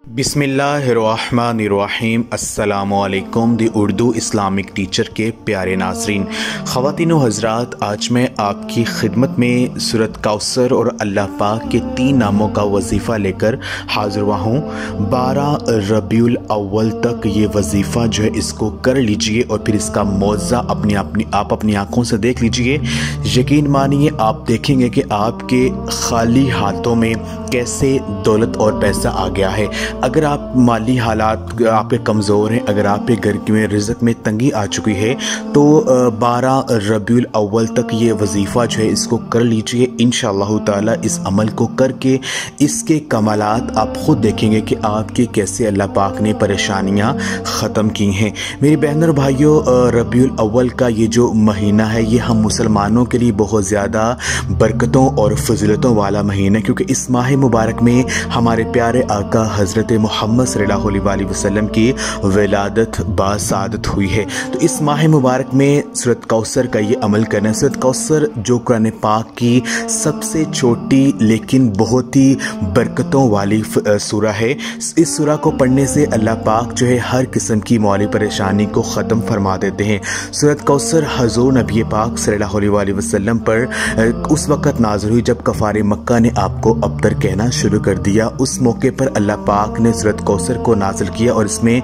बिस्मिल्लाहिर्रहमानिर्रहीम। अस्सलामुअलैकुम। दी Urdu Islamic teacher के प्यारे नाज़रीन, ख़वातीन व हज़रात, आज मैं आपकी खिदमत में सूरत कौसर और अल्लाह पाक के 3 नामों का वजीफ़ा लेकर हाज़िर हुआ हूँ। 12 रबीउल अव्वल तक ये वजीफ़ा जो है इसको कर लीजिए और फिर इसका मौज़ा आप अपनी आँखों से देख लीजिए। यकीन मानिए आप देखेंगे कि आपके खाली हाथों में कैसे दौलत और पैसा आ गया है। अगर आप माली हालात आपके कमज़ोर हैं, अगर आपके घर में रिज़्क़ में तंगी आ चुकी है, तो 12 रबीउल अव्वल तक ये वजीफ़ा जो है इसको कर लीजिए। इंशाअल्लाह ताला इस अमल को करके इसके कमालात आप ख़ुद देखेंगे कि आपके कैसे अल्लाह पाक ने परेशानियाँ ख़त्म की हैं। मेरी बहनों और भाइयों, रबीउल अव्वल का ये जो महीना है ये हम मुसलमानों के लिए बहुत ज़्यादा बरकतों और फजीलतों वाला महीना है, क्योंकि इस माह मुबारक में हमारे प्यारे आका हज़रत मोहम्मद सल्लल्लाहु अलैहि वसल्लम की विलादत बासादत हुई है। तो इस माह मुबारक में सूरत कौसर का ये अमल करना है। सूरत कौसर जो कुरान पाक की सबसे छोटी लेकिन बहुत ही बरकतों वाली सूरा है। इस सूरा को पढ़ने से अल्लाह पाक जो है हर किस्म की माली परेशानी को ख़त्म फरमा देते हैं। सूरत कौसर हज़ूर नबी पाक सल्लल्लाहु अलैहि वसल्लम पर उस वक़्त नाज़िल हुई जब कफ़ार मक्का ने आपको अब्तर कहना शुरू कर दिया। उस मौके पर अल्लाह पाक ने सूरत कौसर को नाज़िल किया और इसमें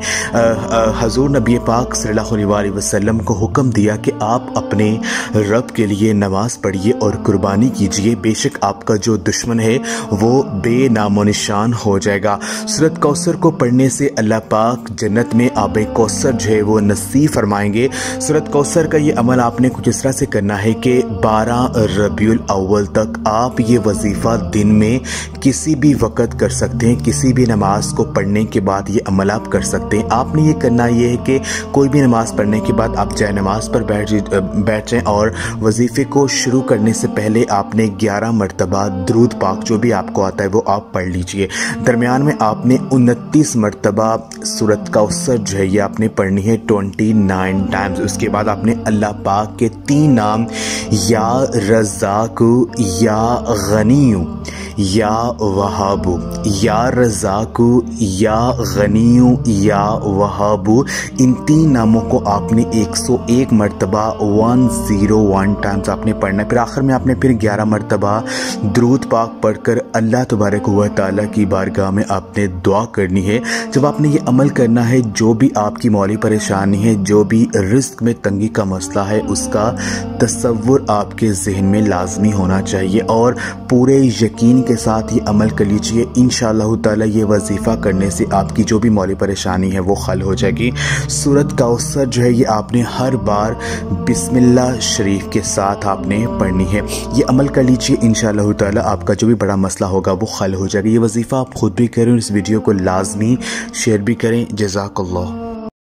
हज़ूर नबी पाक सल्लल्लाहु अलैहि वसल्लम को हुक्म दिया कि आप अपने रब के लिए नमाज़ पढ़िए और कुर्बानी कीजिए, बेशक आपका जो दुश्मन है वो बेनामो निशान हो जाएगा। सूरत कौसर को पढ़ने से अल्लाह पाक जन्नत में आबे कौसर जो है वो नसीब फरमाएंगे। सूरत कौसर का ये अमल आपने कुछ इस तरह से करना है कि 12 रबीउल अव्वल तक आप ये वजीफ़ा दिन में किसी भी वक़्त कर सकते हैं। किसी भी नमाज को पढ़ने के बाद ये अमल आप कर सकते हैं। आपने ये करना ये है कि कोई भी नमाज पढ़ने के बाद आप चाहे नमाज पर बैठ जाएं और वजीफ़े को शुरू करने से पहले आपने 11 मरतबा दुरूद पाक जो भी आपको आता है वो आप पढ़ लीजिए। दरमियान में आपने 29 मरतबा सूरत कौसर जो है ये आपने पढ़नी है 29 टाइम्स। उसके बाद आपने अल्लाह पाक के 3 नाम या रज़ाक़ु, या गनीयु, या वहाबु, या रज़ाक़ु, या गनीयु, या वहाबु, इन 3 नामों को आपने 101 मरतबा 101 टाइम्स आपने पढ़ना है। फिर आखिर में आपने फिर 11 मरतबा दुरूद पाक पढ़कर अल्लाह तबारक व तआला की बारगाह में आपने दुआ करनी है। जब आपने ये अमल करना है, जो भी आपकी मौली परेशानी है, जो भी रिज़्क़ में तंगी का मसला है, उसका तसव्वुर आपके ज़हन में लाजमी होना चाहिए और पूरे यकीन के साथ ये अमल कर लीजिए। इंशाअल्लाह ताला ये वजीफ़ा करने से आपकी जो भी मौली परेशानी है वो हल हो जाएगी। सूरत कौसर जो है ये आपने हर बार बिस्मिल्लाह शरीफ के साथ आपने पढ़नी है। ये अमल कर लीजिए, इंशाअल्लाह ताला आपका जो भी बड़ा मसला होगा वो हल हो जाएगा। ये वजीफ़ा आप खुद भी करें और इस वीडियो को लाजमी शेयर भी करें। जज़ाकल्लाह।